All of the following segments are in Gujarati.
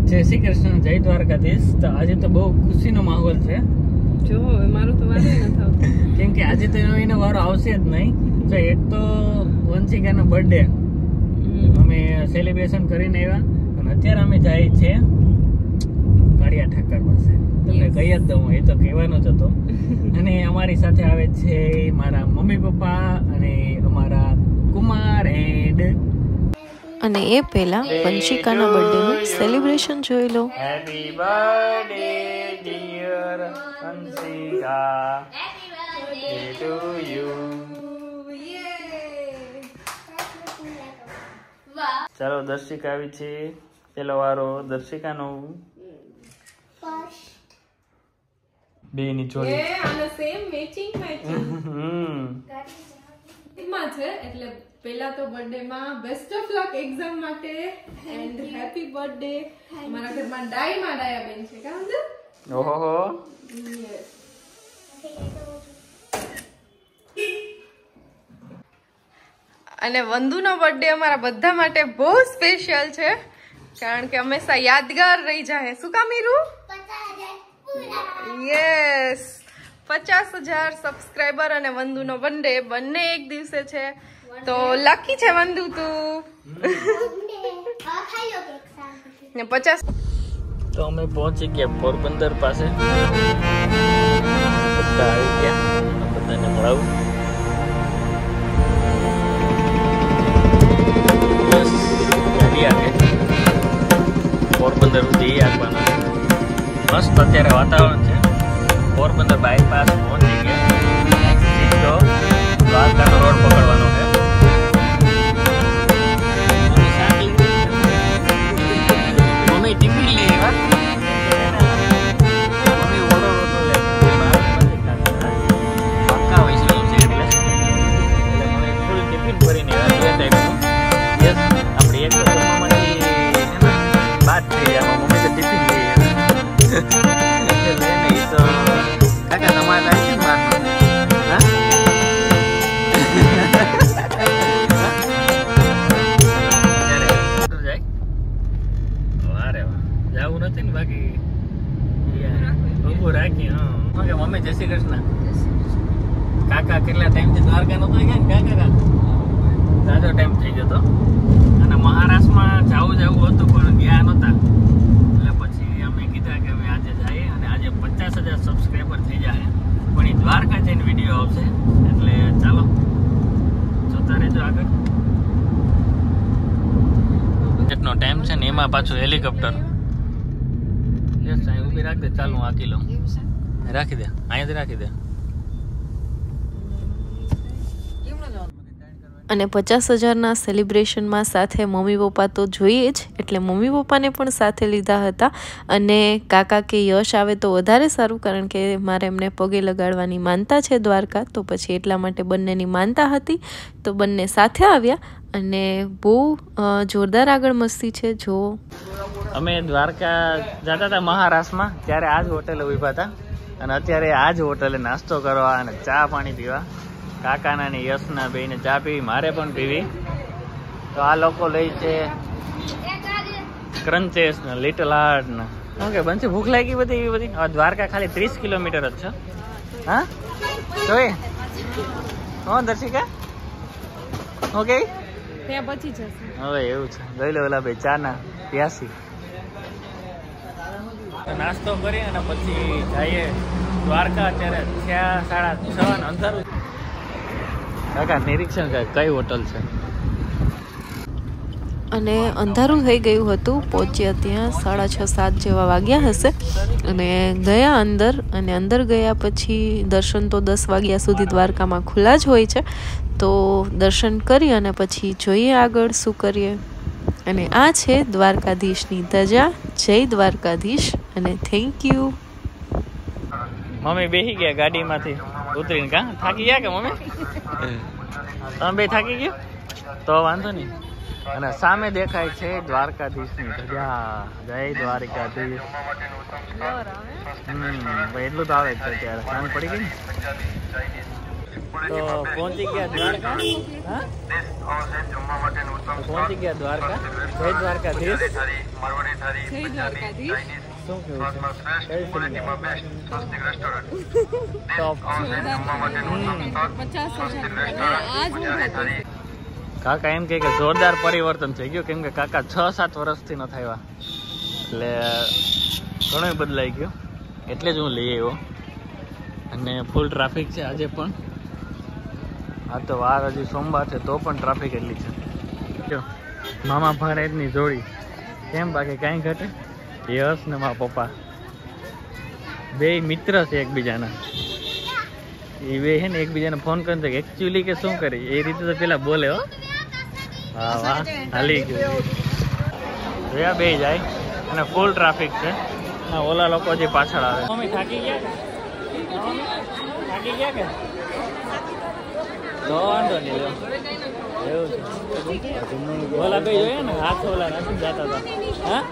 જય શ્રી કૃષ્ણ, જય દ્વારકાધીશ। તો આજે તો બહુ ખુશીનો માહોલ છે। જો મારું તો વારે ન થાવ કેમ કે આજે તો એનો વારો આવશે જ નહીં। તો એક તો વંશિકાનો બર્થડે અમે સેલિબ્રેશન કરીને આવ્યા અને અત્યારે અમે જાય છે કાળિયા ઠાકર પાસે। તમને કહી જ દઉં, એ તો કહેવાનો જ હતો। અને અમારી સાથે આવે છે મારા મમ્મી પપ્પા અને અમારા કુમાર એન્ડ અને એ પહેલા વંશિકાના બર્થડેનું સેલિબ્રેશન જોઈ લો। Happy birthday dear Vanshika, to you. ચાલો દર્શિકા આવી છે, પેલો વારો દર્શિકાનો। બે ની જોડી એ આને સેમ મેચિંગ માં છે એટલે પહેલા તો બર્થડે માં બેસ્ટ ઓફ લક એક્ઝામ માટે એન્ડ હેપી બર્થડે। અમારા ઘરમાં ડાયા બેન છે કા અંદર। ઓહો અને વંદુનો બર્થડે અમારા બધા માટે બહુ સ્પેશિયલ છે કારણ કે હંમેશા યાદગાર રહી જાય। શું કામ મીરું? યસ, 50,000 સબસ્ક્રાઇબર અને વંદુનો બર્થડે બંને એક દિવસે છે તો લકી છે વંદુ તું। 50 તો અમે પહોંચી ગયા પોરબંદર પાસે। બધા આવી ગયા, બધાને મળાવું। બસ ગાડી આવે પોરબંદર સુધી આવવાના। મસ્ત અત્યારે વાતાવરણ છે। પોરબંદર બાયપાસ પહોંચી ગયા, સીધો દ્વારકાનો રોડ પકડવાનો છે। મમ્મી ટિફિન લઈ મમ્મી જય શ્રી કૃષ્ણ। કાકા કેટલા ટાઈમથી દ્વારકા નતો ગયા ને કાકા? જાજો ટાઈમ થઈ ગયો હતો અને મહારાષ્ટ્રમાં જવું હતું પણ ગયા નહોતા, એટલે પછી અમે કીધા કે હવે આજે જઈએ અને આજે 50,000 સબસ્ક્રાઈબર થઈ જાય પણ એ દ્વારકા જઈને વિડીયો આવશે, એટલે ચાલો જોતા રહેજો આગળ। એટલો ટાઈમ છે ને એમાં પાછું હેલિકોપ્ટર ઉભી રાખ દે। ચાલ હું આકી લઉં, રાખી દે અહીંયાથી રાખી દે। અને 50,000ના સેલિબ્રેશનમાં સાથે મમ્મી પપ્પા તો જોઈએ જ, એટલે મમ્મી પપ્પાને પણ સાથે લીધા હતા। અને કાકા કે યશ આવે તો વધારે સારું કારણ કે મારે એમને પગે લગાડવાની માનતા છે દ્વારકા, તો પછી એટલા માટે બંનેની માનતા હતી તો બંને સાથે આવ્યા અને બહુ જોરદાર આગળ મસ્તી છે। જો અમે દ્વારકા જતા હતા મહારાષ્ટ્રમાં ત્યારે આ જ હોટેલે ઉભા હતા અને અત્યારે આ જ હોટેલે નાસ્તો કરવા અને ચા પાણી પીવા। કાકાના ને યશના બેને ચા પીવી, મારે પણ પીવી। તો આ લોકો લઈ છે ક્રન્ચેસ ને લિટલ હાર્ટ ને ઓકે બનશે। ભૂખ લાગી બધી એવી બધી। હવે દ્વારકા ખાલી 30 કિલોમીટર જ છે। હા જોઈ હો દર્શિકા, ઓકે ત્યાં પછી જશે હવે એવું છે। લઈ લો ઓલા ભાઈ ચા ના પ્યાસી। નાસ્તો કરી અને પછી જઈએ દ્વારકા। અત્યારે 6:30 અંધારું। કાકા નિરીક્ષણ કઈ હોટલ છે? અને અંધારું થઈ ગયું હતું, પહોંચ્યા ત્યાં 6:30-7 જેવા વાગ્યા હશે અને ગયા અંદર। અને અંદર ગયા પછી દર્શન તો 10 વાગ્યા સુધી દ્વારકામાં ખુલ્લા જ હોય છે, તો દર્શન કરી અને પછી જોઈએ આગળ શું કરીએ। અને આ છે દ્વારકાધીશની ધજા। જય દ્વારકાધીશ અને થેન્ક યુ। મમ્મી બેસી ગયા ગાડીમાંથી ઉતરીને। કા થાકી ગયા કે મમ્મી? તમે બે થાકી ગયો તો વાંધો નહીં। અને સામે દેખાય છે દ્વારકાધીશની ધજા। જય દ્વારકાધીશ। ભાઈ એટલું તો આવે છે, ત્યારે સાંજ પડી ગઈ ને। તો પહોંચી ગયા દ્વારકા. હા પહોંચી ગયા દ્વારકા. જય દ્વારકાધીશ. જય દ્વારકાધીશ. શું કેવું છે? કઈ ફિલ્મ? ટોપ. 50,000 કાકા એમ કે જોરદાર પરિવર્તન થઈ ગયું, કેમ કે કાકા 6-7 વર્ષથી ન થયા એટલે ઘણું બદલાઈ ગયું. એટલે જ હું લઈ આવ્યો. અને ફૂલ ટ્રાફિક છે આજે પણ. આ તો વાર હજી સોમવાર છે તો પણ ટ્રાફિક એટલી છે. જો મામા ભાણેજની જોડી કેમ, બાકી કાંઈ ઘટે. યશ ને મારા પપ્પા બે મિત્ર છે એકબીજાના. એ બે છે ને એકબીજાને ફોન કરીને એકચ્યુઅલી કે શું કરી એ રીતે તો પેલા બોલે. હો હા વાહ હાલી ગયું. જોયા બે જાય અને ફૂલ ટ્રાફિક છે. ઓલા લોકો જે પાછળ આવે. મમ્મી થાકી ગયા? થાકી ગયા કે? તો વાંધો નહીં. એવું છે. ઓલા બે જોઈએ ને હાથ ઓલા નથી જતા હતા. હા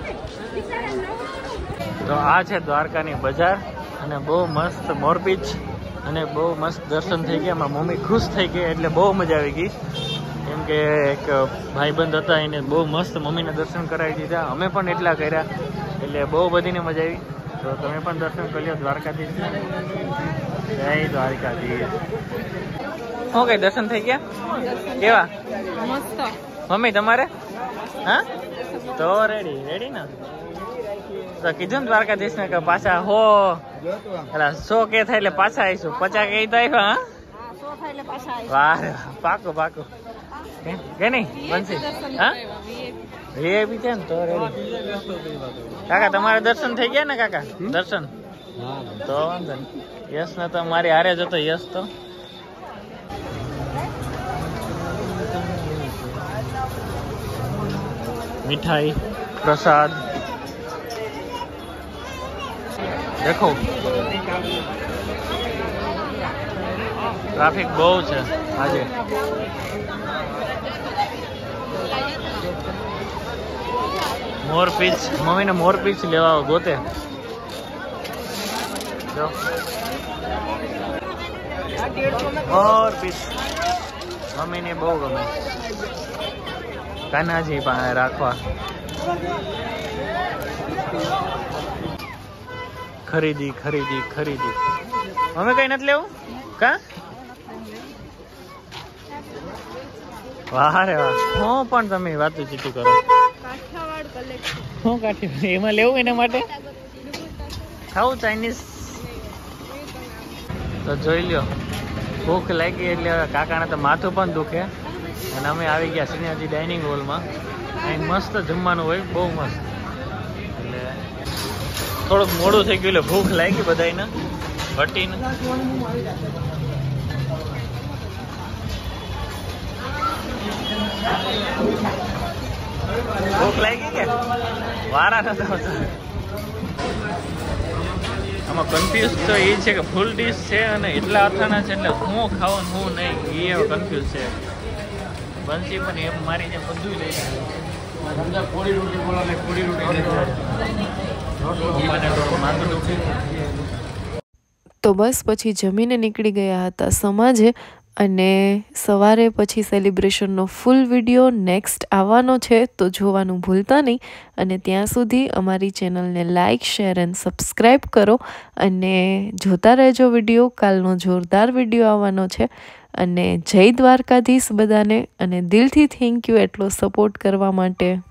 તો આ છે દ્વારકાની બજાર અને બહુ મસ્ત મોરપીચ અને બહુ મસ્ત દર્શન થઈ ગયા. મારી મમ્મી ખુશ થઈ ગઈ એટલે બહુ મજા આવી ગઈ. કેમ કે એક ભાઈબંધ હતા એને બહુ મસ્ત મમ્મીને દર્શન કરાવી દીધા. અમે પણ એટલા કર્યા એટલે બહુ બધીને મજા આવી. તો તમે પણ દર્શન કરી લો દ્વારકાધીશ. જય દ્વારકાધીશ. શું કઈ દર્શન થઈ ગયા? કેવા? મસ્ત. મમ્મી તમારે? હા તો રેડી ને? તો કીધું ને દ્વારકાધીશ ને કે પાછા હો એટલે 100 કે થાય એટલે પાછા આવીશું. 50 કે તો આવ્યા. હા વાહ પાકું કે નહીં બનશે? હા વીઆઈપી છે ને તો રેડી. કાકા તમારે દર્શન થઈ ગયા ને? કાકા દર્શન તો વાંધો નહીં. યશ ને તો મારી હારે જ હતો. યશ તો મીઠાઈ પ્રસાદ દેખો. ટ્રાફિક બહુ છે આજે. મોરપીચ મમ્મીને મોરપીચ લેવા ગોતે. મોરપીચ મમ્મીને બહુ ગમે. કાનાજી પાસે રાખવા. ખરીદી અમે કઈ નથી લેવું કા? વાહ રે વાહ. હું પણ તમે વાતું ચીતું કરો. શું કાઠિયાવાડ એમાં લેવું એના માટે? ખાવું ચાઇનીઝ? તો જોઈ લ્યો ભૂખ લાગી એટલે કાકાને તો માથું પણ દુખે. અને અમે આવી ગયા સિનિયરજી ડાઇનિંગ હોલમાં. અહીં મસ્ત જમવાનું હોય, બહુ મસ્ત. એટલે થોડુંક મોડું થઈ ગયું એટલે ભૂખ લાગી બધાને ઘટીને. ભૂખ લાગી કે વારા નતા હોતા. આમાં કન્ફ્યુઝ તો એ છે કે ફૂલ ડીશ છે અને એટલા અથાણા છે એટલે હું ખાવાનું હું નહીં એ કન્ફ્યુઝ છે. બંસી પણ એમ મારી જેમ બધું લઈ તો બસ પછી જમીને નીકળી ગયા હતા સમાજે. અને સવારે પછી સેલિબ્રેશનનો ફૂલ વિડીયો નેક્સ્ટ આવવાનો છે તો જોવાનું ભૂલતા નહીં. અને ત્યાં સુધી અમારી ચેનલને લાઇક શેર એન્ડ સબસ્ક્રાઈબ કરો અને જોતા રહેજો વિડીયો. કાલનો જોરદાર વિડીયો આવવાનો છે. અને જય દ્વારકાધીશ બધાને અને દિલથી થેન્ક યુ એટલો સપોર્ટ કરવા માટે.